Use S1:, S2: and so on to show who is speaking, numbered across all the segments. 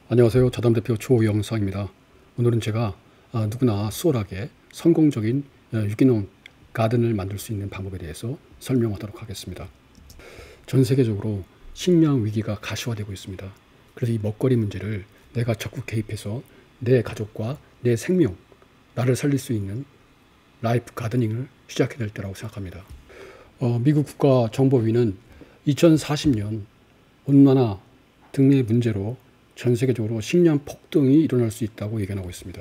S1: 안녕하세요. 자담대표 조영상입니다. 오늘은 제가 누구나 수월하게 성공적인 유기농 가든을 만들 수 있는 방법에 대해서 설명하도록 하겠습니다. 전 세계적으로 식량 위기가 가시화되고 있습니다. 그래서 이 먹거리 문제를 내가 적극 개입해서 내 가족과 내 생명, 나를 살릴 수 있는 라이프 가드닝을 시작해야 될 때라고 생각합니다. 미국 국가정보위는 2040년 온난화 등의 문제로 전 세계적으로 식량 폭등이 일어날 수 있다고 예견하고 있습니다.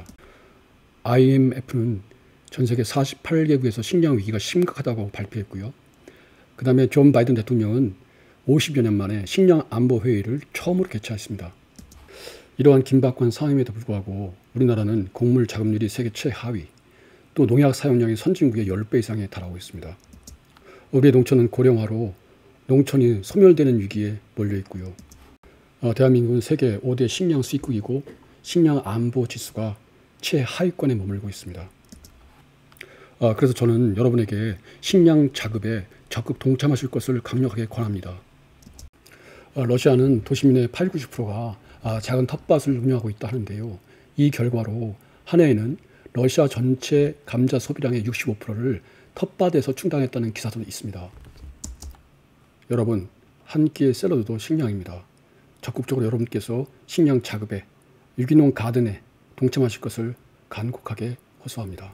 S1: IMF는 전 세계 48개국에서 식량 위기가 심각하다고 발표했고요. 그 다음에 존 바이든 대통령은 50여 년 만에 식량 안보 회의를 처음으로 개최했습니다. 이러한 긴박한 상황임에도 불구하고 우리나라는 곡물 자급률이 세계 최하위, 또 농약 사용량이 선진국의 10배 이상에 달하고 있습니다. 우리의 농촌은 고령화로 농촌이 소멸되는 위기에 몰려 있고요. 대한민국은 세계 5대 식량 수입국이고 식량 안보 지수가 최하위권에 머물고 있습니다. 그래서 저는 여러분에게 식량 자급에 적극 동참하실 것을 강력하게 권합니다. 러시아는 도시민의 80, 90%가 작은 텃밭을 운영하고 있다 하는데요. 이 결과로 한 해에는 러시아 전체 감자 소비량의 65%를 텃밭에서 충당했다는 기사도 있습니다. 여러분, 한 끼의 샐러드도 식량입니다. 적극적으로 여러분께서 식량 자급에 유기농 가든에 동참하실 것을 간곡하게 호소합니다.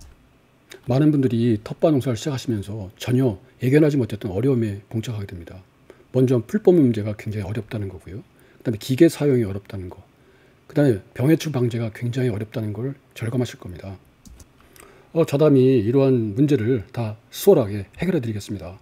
S1: 많은 분들이 텃밭 농사를 시작하시면서 전혀 예견하지 못했던 어려움에 봉착하게 됩니다. 먼저 풀법 문제가 굉장히 어렵다는 거고요. 그 다음에 기계 사용이 어렵다는 거. 그 다음에 병해충 방제가 굉장히 어렵다는 걸 절감하실 겁니다. 저담이 이러한 문제를 다 수월하게 해결해 드리겠습니다.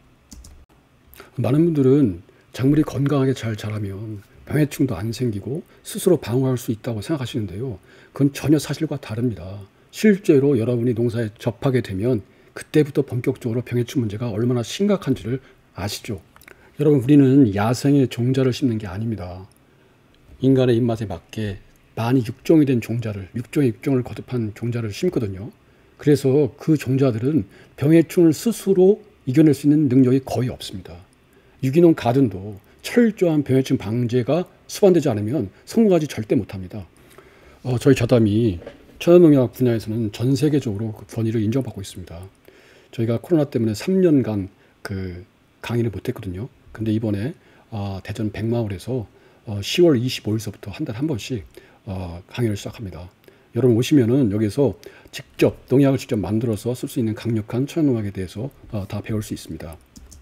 S1: 많은 분들은 작물이 건강하게 잘 자라면 병해충도 안 생기고 스스로 방어할 수 있다고 생각하시는데요. 그건 전혀 사실과 다릅니다. 실제로 여러분이 농사에 접하게 되면 그때부터 본격적으로 병해충 문제가 얼마나 심각한지를 아시죠? 여러분, 우리는 야생의 종자를 심는 게 아닙니다. 인간의 입맛에 맞게 많이 육종이 된 종자를, 육종의 육종을 거듭한 종자를 심거든요. 그래서 그 종자들은 병해충을 스스로 이겨낼 수 있는 능력이 거의 없습니다. 유기농 가든도 철저한 병해충 방제가 수반되지 않으면 성공하지 절대 못합니다. 저희 자담이 천연농약 분야에서는 전 세계적으로 그 권위를 인정받고 있습니다. 저희가 코로나 때문에 3년간 그 강의를 못했거든요. 근데 이번에 대전 백마을에서 10월 25일서부터 한 달에 한 번씩 강의를 시작합니다. 여러분 오시면은 여기서 직접 농약을 직접 만들어서 쓸 수 있는 강력한 천연농약에 대해서 다 배울 수 있습니다.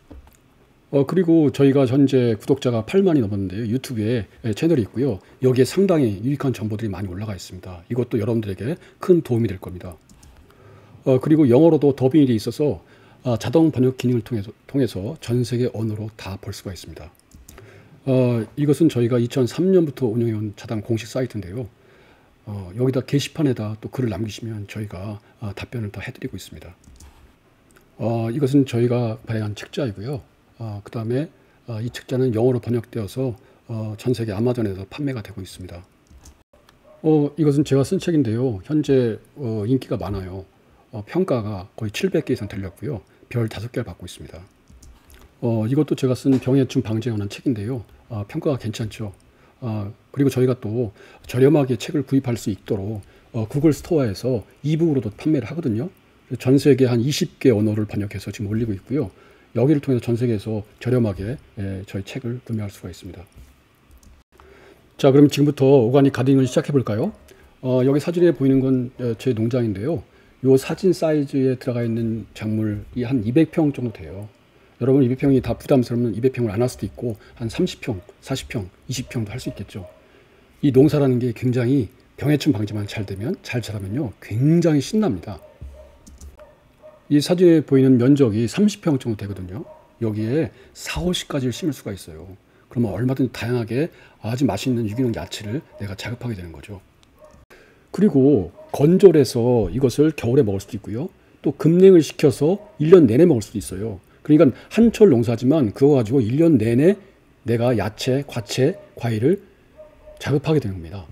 S1: 그리고 저희가 현재 구독자가 8만이 넘었는데요. 유튜브에 채널이 있고요. 여기에 상당히 유익한 정보들이 많이 올라가 있습니다. 이것도 여러분들에게 큰 도움이 될 겁니다. 그리고 영어로도 더빙이 돼 있어서 자동 번역 기능을 통해서 전 세계 언어로 다 볼 수가 있습니다. 이것은 저희가 2003년부터 운영해온 자담 공식 사이트인데요. 여기다 게시판에다 또 글을 남기시면 저희가 답변을 다 해드리고 있습니다. 이것은 저희가 발행한 책자이고요. 그 다음에 이 책자는 영어로 번역되어서 전 세계 아마존에서 판매가 되고 있습니다. 이것은 제가 쓴 책인데요. 현재 인기가 많아요. 평가가 거의 700개 이상 들렸고요. 별 5개를 받고 있습니다. 이것도 제가 쓴 병해충 방제에 관한 책인데요. 평가가 괜찮죠. 그리고 저희가 또 저렴하게 책을 구입할 수 있도록 구글 스토어에서 이북으로도 판매를 하거든요. 전 세계 한 20개 언어를 번역해서 지금 올리고 있고요. 여기를 통해서 전 세계에서 저렴하게 저희 책을 구매할 수가 있습니다. 자, 그럼 지금부터 오가닉 가드닝을 시작해 볼까요? 여기 사진에 보이는 건 제 농장인데요. 이 사진 사이즈에 들어가 있는 작물이 한 200평 정도 돼요. 여러분 200평이 다 부담스러우면 200평을 안 할 수도 있고 한 30평, 40평, 20평도 할 수 있겠죠. 이 농사라는 게 굉장히 병해충 방제만 잘 되면, 잘 자라면요, 굉장히 신납니다. 이 사진에 보이는 면적이 30평 정도 되거든요. 여기에 4, 50가지를 심을 수가 있어요. 그러면 얼마든지 다양하게 아주 맛있는 유기농 야채를 내가 자급하게 되는 거죠. 그리고 건조해서 이것을 겨울에 먹을 수도 있고요. 또 급냉을 시켜서 1년 내내 먹을 수도 있어요. 그러니까 한철 농사지만 그거 가지고 1년 내내 내가 야채, 과채, 과일을 자급하게 되는 겁니다.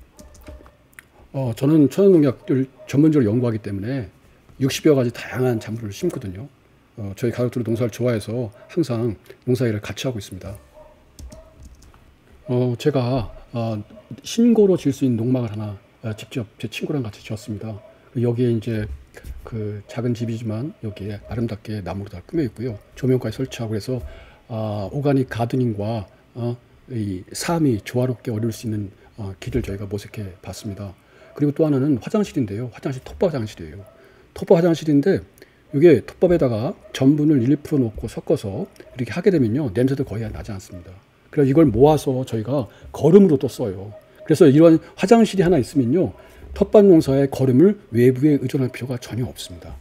S1: 저는 천연농약을 전문적으로 연구하기 때문에 60여 가지 다양한 작물을 심거든요. 저희 가족들은 농사를 좋아해서 항상 농사일을 같이 하고 있습니다. 제가 신고로 질 수 있는 농막을 하나 직접 제 친구랑 같이 지었습니다. 여기에 이제 그 작은 집이지만 여기에 아름답게 나무로 다 꾸며 있고요. 조명까지 설치하고 해서 오가닉 가드닝과 이 삶이 조화롭게 어울릴 수 있는 길을 저희가 모색해 봤습니다. 그리고 또 하나는 화장실인데요. 화장실 톱밥 화장실이에요. 톱밥 화장실인데 이게 톱밥에다가 전분을 1% 넣고 섞어서 이렇게 하게 되면요, 냄새도 거의 나지 않습니다. 그래서 이걸 모아서 저희가 거름으로 또 써요. 그래서 이런 화장실이 하나 있으면요, 텃밭 농사의 거름을 외부에 의존할 필요가 전혀 없습니다.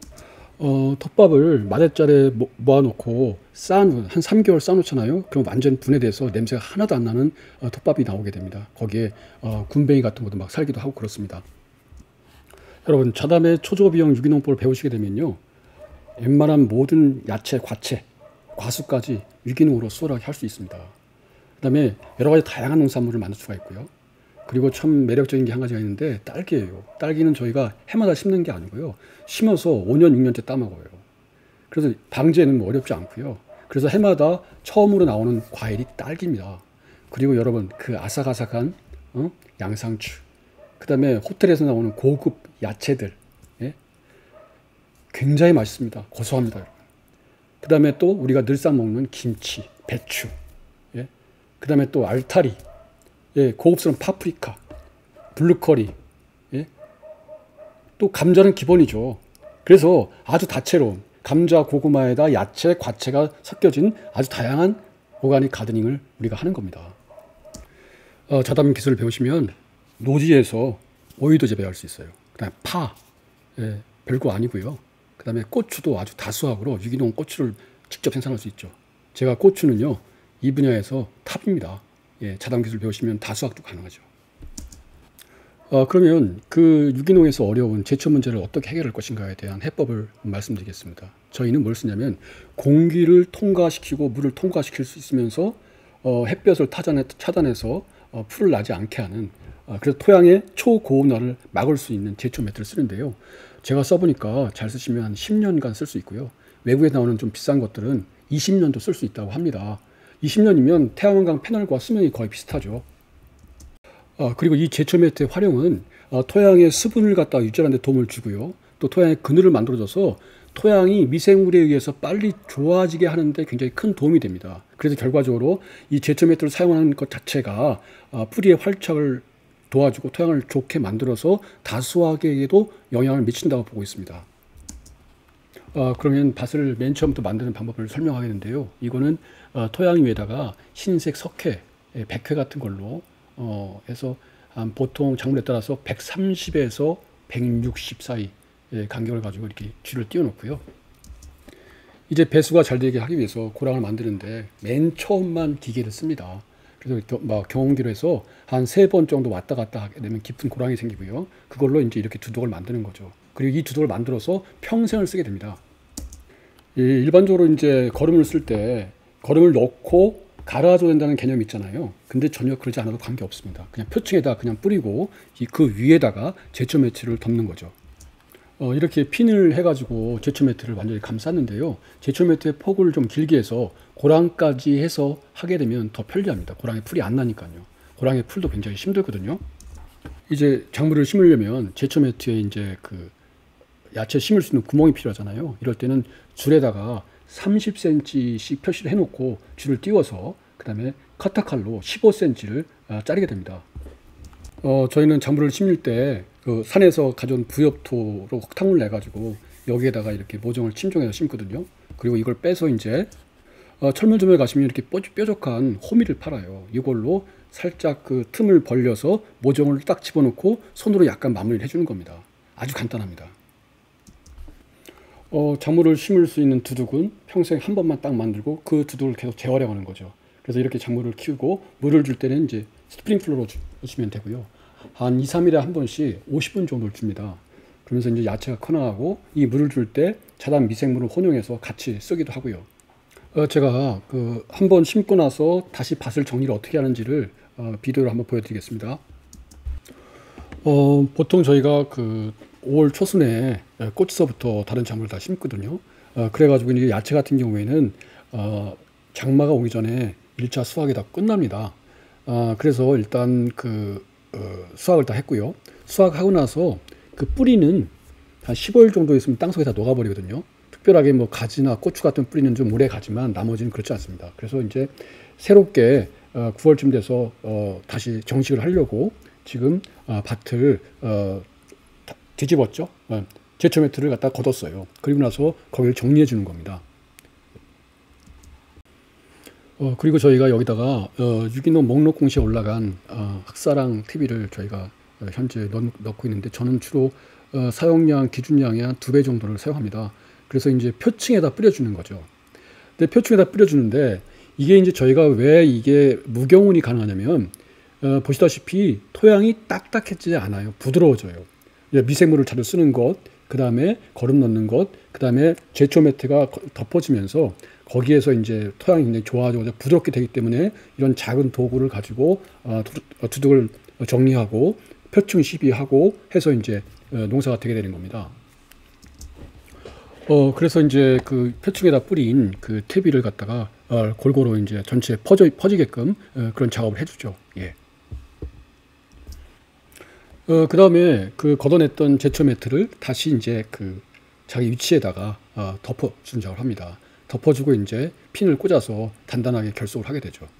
S1: 텃밥을 마대자리에 모아놓고 한 3개월 쌓아놓잖아요. 그럼 완전 분해돼서 냄새가 하나도 안 나는 텃밥이 나오게 됩니다. 거기에 군뱅이 같은 것도 막 살기도 하고 그렇습니다. 여러분, 자담의 초저비용 유기농법을 배우시게 되면요, 웬만한 모든 야채, 과채, 과수까지 유기농으로 수월하게 할 수 있습니다. 그 다음에 여러 가지 다양한 농산물을 만들 수가 있고요. 그리고 참 매력적인 게 한 가지가 있는데 딸기예요. 딸기는 저희가 해마다 심는 게 아니고요, 심어서 5년, 6년째 따먹어요. 그래서 방제는 뭐 어렵지 않고요. 그래서 해마다 처음으로 나오는 과일이 딸기입니다. 그리고 여러분, 그 아삭아삭한 양상추, 그 다음에 호텔에서 나오는 고급 야채들, 예? 굉장히 맛있습니다. 고소합니다. 그 다음에 또 우리가 늘상 먹는 김치, 배추, 예? 그 다음에 또 알타리, 예, 고급스러운 파프리카, 블루커리, 예? 또 감자는 기본이죠. 그래서 아주 다채로운 감자, 고구마에다 야채, 과채가 섞여진 아주 다양한 오가닉 가드닝을 우리가 하는 겁니다. 자담 기술을 배우시면 노지에서 오이도 재배할 수 있어요. 그 다음에 파, 예, 별거 아니고요. 그 다음에 고추도 아주 다수학으로 유기농 고추를 직접 생산할 수 있죠. 제가 고추는요, 이 분야에서 탑입니다. 예, 자담 기술 배우시면 다수학도 가능하죠. 그러면 그 유기농에서 어려운 제초 문제를 어떻게 해결할 것인가에 대한 해법을 말씀드리겠습니다. 저희는 뭘 쓰냐면 공기를 통과시키고 물을 통과시킬 수 있으면서 햇볕을 차단해서 풀을 나지 않게 하는, 그래서 토양의 초고온화를 막을 수 있는 제초 매트를 쓰는데요. 제가 써보니까 잘 쓰시면 한 10년간 쓸 수 있고요. 외국에 나오는 좀 비싼 것들은 20년도 쓸 수 있다고 합니다. 20년이면 태양광 패널과 수명이 거의 비슷하죠. 그리고 이 제초 매트의 활용은 토양의 수분을 갖다 유지하는 데 도움을 주고요. 또 토양의 그늘을 만들어줘서 토양이 미생물에 의해서 빨리 좋아지게 하는데 굉장히 큰 도움이 됩니다. 그래서 결과적으로 이 제초 매트를 사용하는 것 자체가 뿌리의 활착을 도와주고 토양을 좋게 만들어서 다수학에게도 영향을 미친다고 보고 있습니다. 그러면 밭을 맨 처음부터 만드는 방법을 설명하겠는데요. 이거는 토양 위에다가 흰색 석회, 백회 같은 걸로 해서 보통 작물에 따라서 130에서 160 사이 간격을 가지고 이렇게 쥐를 띄워놓고요. 이제 배수가 잘 되게 하기 위해서 고랑을 만드는데 맨 처음만 기계를 씁니다. 그래서 경운기로 해서 한 3번 정도 왔다 갔다 하게 되면 깊은 고랑이 생기고요. 그걸로 이제 이렇게 두둑을 만드는 거죠. 그리고 이 두둑을 만들어서 평생을 쓰게 됩니다. 일반적으로 이제 거름을 쓸 때 거름을 넣고 갈아줘야 된다는 개념이 있잖아요. 근데 전혀 그러지 않아도 관계 없습니다. 그냥 표층에다 그냥 뿌리고 그 위에다가 제초 매트를 덮는 거죠. 이렇게 핀을 해가지고 제초 매트를 완전히 감쌌는데요. 제초 매트의 폭을 좀 길게 해서 고랑까지 해서 하게 되면 더 편리합니다. 고랑에 풀이 안 나니까요. 고랑에 풀도 굉장히 힘들거든요. 이제 작물을 심으려면 제초 매트에 이제 그 야채 심을 수 있는 구멍이 필요하잖아요. 이럴 때는 줄에다가 30cm씩 표시를 해놓고 줄을 띄워서 그 다음에 커터칼로 15cm를 자르게 됩니다. 저희는 작물을 심을 때 그 산에서 가져온 부엽토로 흙탕물 내가지고 여기에다가 이렇게 모종을 침종해서 심거든요. 그리고 이걸 빼서 이제 철물점에 가시면 이렇게 뾰족한 호미를 팔아요. 이걸로 살짝 그 틈을 벌려서 모종을 딱 집어넣고 손으로 약간 마무리를 해주는 겁니다. 아주 간단합니다. 작물을 심을 수 있는 두둑은 평생 한 번만 딱 만들고 그 두둑을 계속 재활용하는 거죠. 그래서 이렇게 작물을 키우고 물을 줄 때는 이제 스프링클러로 주시면 되고요. 한 2, 3일에 한 번씩 50분 정도를 줍니다. 그러면서 이제 야채가 커나가고 이 물을 줄 때 자단 미생물을 혼용해서 같이 쓰기도 하고요. 제가 그 한 번 심고 나서 다시 밭을 정리를 어떻게 하는지를 비디오로 한번 보여드리겠습니다. 보통 저희가 그 5월 초순에 꽃에서부터 다른 작물을 다 심거든요. 그래가지고 이제 야채 같은 경우에는 장마가 오기 전에 1차 수확이 다 끝납니다. 그래서 일단 수확을 다 했고요. 수확하고 나서 그 뿌리는 한 15일 정도 있으면 땅속에 다 녹아버리거든요. 특별하게 뭐 가지나 고추 같은 뿌리는 좀 오래 가지만 나머지는 그렇지 않습니다. 그래서 이제 새롭게 9월쯤 돼서 다시 정식을 하려고 지금 밭을 뒤집었죠. 제초 매트를 갖다 걷었어요. 그리고 나서 거기를 정리해 주는 겁니다. 그리고 저희가 여기다가 유기농 목록 공시에 올라간 흑사랑 TV를 저희가 현재 넣고 있는데, 저는 주로 사용량 기준량의 한 2배 정도를 사용합니다. 그래서 이제 표층에다 뿌려주는 거죠. 근데 표층에다 뿌려주는데, 이게 이제 저희가 왜 이게 무경운이 가능하냐면, 보시다시피 토양이 딱딱해지지 않아요. 부드러워져요. 미생물을 자주 쓰는 것, 그 다음에 거름 넣는 것, 그 다음에 제초 매트가 덮어지면서 거기에서 이제 토양이 굉장히 좋아져서 부드럽게 되기 때문에 이런 작은 도구를 가지고 두둑을 정리하고 표층 시비하고 해서 이제 농사가 되게 되는 겁니다. 그래서 이제 그 표층에다 뿌린 그 퇴비를 갖다가 골고루 이제 전체에 퍼지게끔 그런 작업을 해주죠. 예. 그 다음에 그 걷어냈던 제초 매트를 다시 이제 그 자기 위치에다가 덮어주는 작업을 합니다. 덮어주고 이제 핀을 꽂아서 단단하게 결속을 하게 되죠.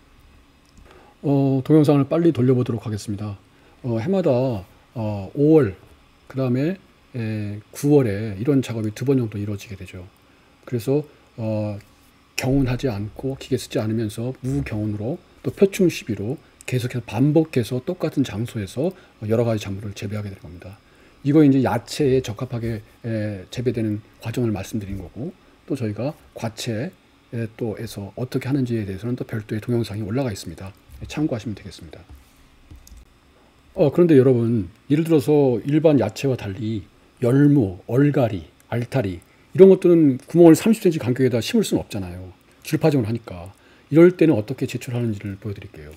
S1: 동영상을 빨리 돌려보도록 하겠습니다. 해마다 5월, 그 다음에 9월에 이런 작업이 2번 정도 이루어지게 되죠. 그래서 경운하지 않고 기계 쓰지 않으면서 무경운으로 또 표충 시비로 계속해서 반복해서 똑같은 장소에서 여러 가지 작물을 재배하게 되는 겁니다. 이거 이제 야채에 적합하게 재배되는 과정을 말씀드린 거고, 또 저희가 과채에 또에서 어떻게 하는지에 대해서는 또 별도의 동영상이 올라가 있습니다. 참고하시면 되겠습니다. 그런데 여러분, 예를 들어서 일반 야채와 달리 열무, 얼갈이, 알타리 이런 것들은 구멍을 30cm 간격에다 심을 수는 없잖아요. 줄파종을 하니까. 이럴 때는 어떻게 제초하는지를 보여드릴게요.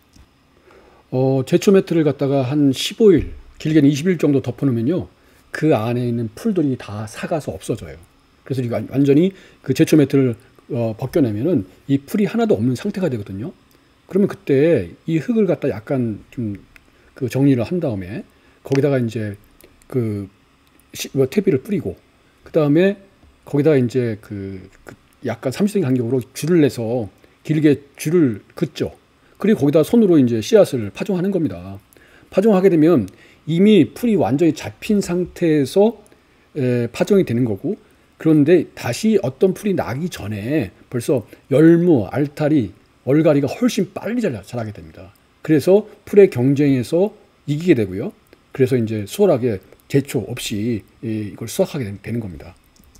S1: 제초 매트를 갖다가 한 15일, 길게는 20일 정도 덮어놓으면요, 그 안에 있는 풀들이 다 삭아서 없어져요. 그래서 이거 완전히 그 제초 매트를 벗겨내면은 이 풀이 하나도 없는 상태가 되거든요. 그러면 그때 이 흙을 갖다 약간 좀 그 정리를 한 다음에 거기다가 이제 퇴비를 뿌리고, 그 다음에 거기다가 이제 약간 30cm 간격으로 줄을 내서 길게 줄을 긋죠. 그리고 거기다 손으로 이제 씨앗을 파종하는 겁니다. 파종하게 되면 이미 풀이 완전히 잡힌 상태에서 파종이 되는 거고, 그런데 다시 어떤 풀이 나기 전에 벌써 열무, 알타리, 얼갈이가 훨씬 빨리 자라게 됩니다. 그래서 풀의 경쟁에서 이기게 되고요. 그래서 이제 수월하게 제초 없이 이걸 수확하게 되는 겁니다.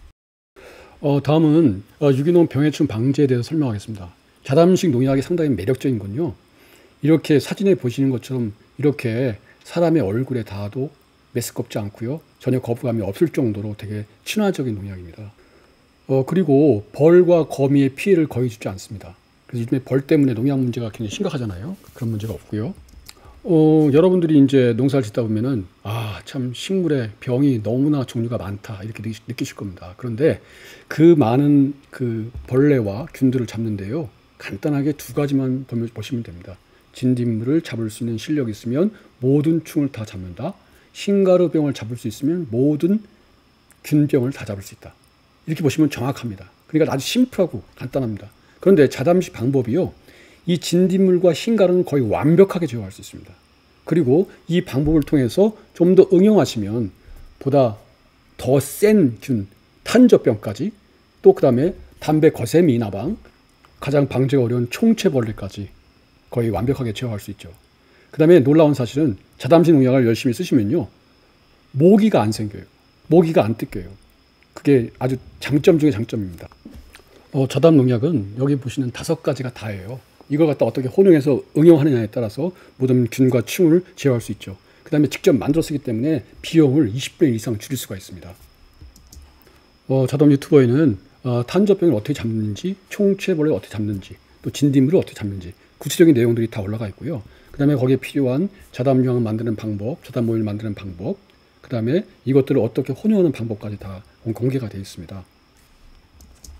S1: 다음은 유기농 병해충 방제에 대해서 설명하겠습니다. 자담식 농약이 상당히 매력적인 건요, 이렇게 사진에 보시는 것처럼 이렇게 사람의 얼굴에 닿아도 메스껍지 않고요, 전혀 거부감이 없을 정도로 되게 친화적인 농약입니다. 그리고 벌과 거미의 피해를 거의 주지 않습니다. 그래서 요즘에 벌 때문에 농약 문제가 굉장히 심각하잖아요. 그런 문제가 없고요. 여러분들이 이제 농사를 짓다 보면은 참 식물에 병이 너무나 종류가 많다 이렇게 느끼실 겁니다. 그런데 그 많은 그 벌레와 균들을 잡는데요, 간단하게 2가지만 보시면 됩니다. 진딧물을 잡을 수 있는 실력이 있으면 모든 충을 다 잡는다. 흰가루병을 잡을 수 있으면 모든 균병을 다 잡을 수 있다. 이렇게 보시면 정확합니다. 그러니까 아주 심플하고 간단합니다. 그런데 자담식 방법이요, 이 진딧물과 흰가루는 거의 완벽하게 제어할 수 있습니다. 그리고 이 방법을 통해서 좀 더 응용하시면 보다 더 센 균, 탄저병까지, 또 그 다음에 담배 거세미 나방, 가장 방제가 어려운 총체벌레까지 거의 완벽하게 제어할 수 있죠. 그 다음에 놀라운 사실은 자담식 농약을 열심히 쓰시면요, 모기가 안 생겨요. 모기가 안 뜯겨요. 그게 아주 장점 중에 장점입니다. 자담 농약은 여기 보시는 5가지가 다예요. 이걸 갖다 어떻게 혼용해서 응용하느냐에 따라서 모든 균과 충을 제어할 수 있죠. 그 다음에 직접 만들어 쓰기 때문에 비용을 20배 이상 줄일 수가 있습니다. 자담 유튜버에는 탄저병을 어떻게 잡는지, 총체벌레를 어떻게 잡는지, 또 진딧물을 어떻게 잡는지 구체적인 내용들이 다 올라가 있고요. 그 다음에 거기에 필요한 자담 유황을 만드는 방법, 자담 오일 만드는 방법, 그 다음에 이것들을 어떻게 혼용하는 방법까지 다 공개가 되어 있습니다.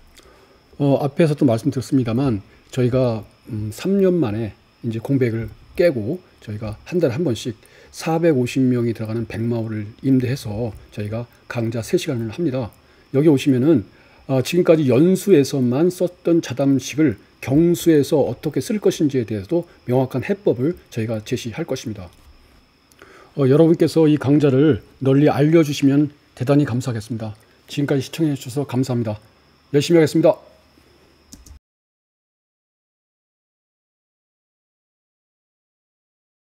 S1: 앞에서 또 말씀드렸습니다만 저희가 3년 만에 이제 공백을 깨고 저희가 한 달에 한 번씩 450명이 들어가는 백마호를 임대해서 저희가 강좌 3시간을 합니다. 여기 오시면은 지금까지 연수에서만 썼던 자담식을 경수에서 어떻게 쓸 것인지에 대해서도 명확한 해법을 저희가 제시할 것입니다. 여러분께서 이 강좌를 널리 알려주시면 대단히 감사하겠습니다. 지금까지 시청해 주셔서 감사합니다. 열심히 하겠습니다.